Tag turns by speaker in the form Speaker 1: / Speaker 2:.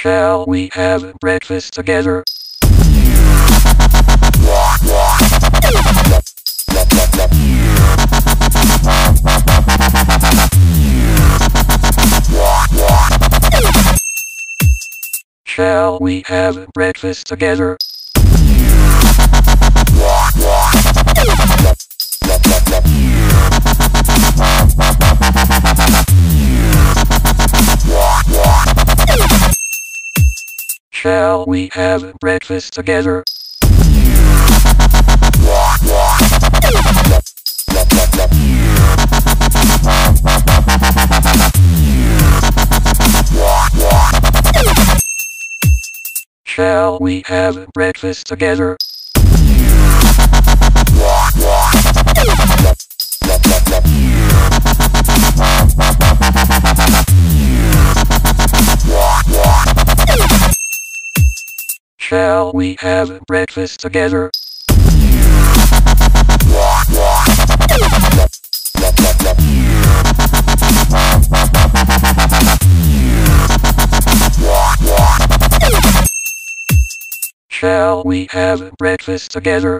Speaker 1: Shall we have breakfast together? Shall we have breakfast together? Shall we have breakfast together? Shall we have breakfast together? Shall we have breakfast together? Shall we have breakfast together?